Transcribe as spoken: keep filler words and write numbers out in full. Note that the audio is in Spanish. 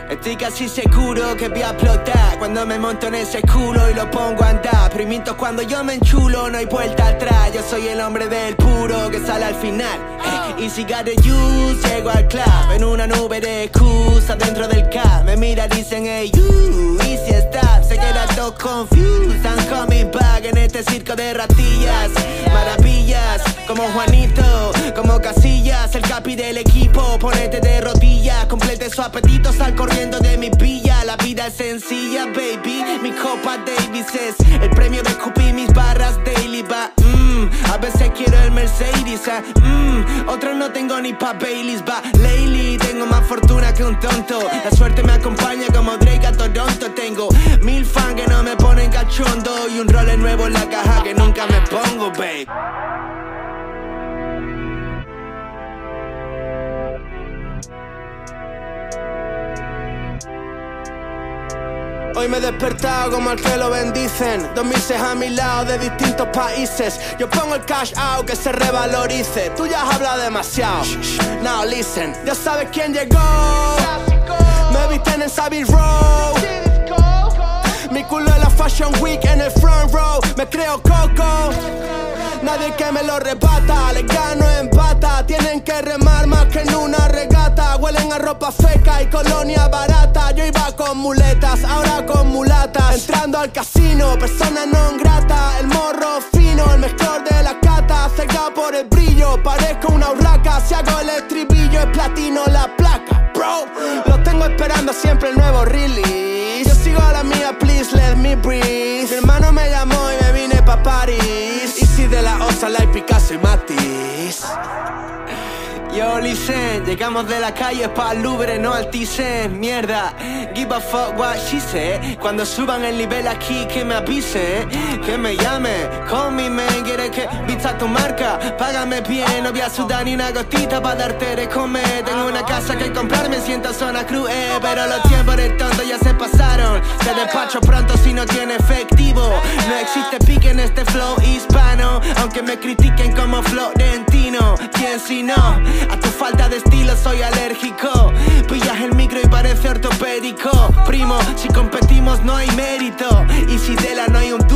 Estoy casi seguro que voy a explotar cuando me monto en ese culo y lo pongo a andar. Pero miento cuando yo me enchulo, no hay vuelta atrás. Yo soy el hombre del puro que sale al final. eh, Y si got the juice, llego al club en una nube de excusas dentro del cab. Me mira, dicen, hey, you, easy stop. Se queda todo confused. I'm coming back en este circo de ratillas. Maravillas, como Juanito, como Casillas, el capi del equipo. Ponete de rodillas, complete su apetito, sal corriendo de mi villa. La vida es sencilla, baby. Mi copa Davis es el premio de escupir mis barras daily, va. Mmm, a veces quiero el Mercedes, eh. Mmm, otros no tengo ni pa' Baileys, va. Lately tengo más fortuna que un tonto. La suerte me acompaña como Drake a Toronto. Tengo mil fans que no me ponen cachondo y un roller nuevo en la caja que nunca me pongo, babe. Hoy me he despertado como al que lo bendicen. Dos mises a mi lado de distintos países. Yo pongo el cash out que se revalorice. Tú ya has hablado demasiado. Now listen. Ya sabes quién llegó. Me visten en Savvy Row. Mi culo en la Fashion Week en el front row. Me creo Coco. Nadie que me lo rebata. Les gano en pata. Tienen que remar más que en una regata. Huelen a ropa feca y colonia barata. Yo iba con muletas, ahora con mulatas. Entrando al casino, persona non grata. El morro fino, el mejor de la cata. Cegado por el brillo, parezco una urraca. Si hago el estribillo es platino la placa, bro. Los tengo esperando siempre el nuevo release. Yo sigo a la mía, please let me breathe. Mi hermano me llamó y me vine pa' París. Y si de la Osa, like Picasso y Matisse. Yo, listen, llegamos de la calle pa' Louvre, no al Thyssen. Mierda, give a fuck what she said. Cuando suban el nivel aquí que me avise, que me llame, call me man. Quieres que vista tu marca, págame bien. No voy a sudar ni una gotita pa' darte de comer. Tengo una casa que comprar, me siento zona cruz, eh, pero los tiempos de tonto ya se pasaron. Te despacho pronto si no tiene efectivo. No existe pique en este flow hispano, aunque me critiquen como florentino. ¿Quién si no? A tu falta de estilo soy alérgico. Pillas el micro y parece ortopédico. Primo, si competimos no hay mérito. Y si de la no hay un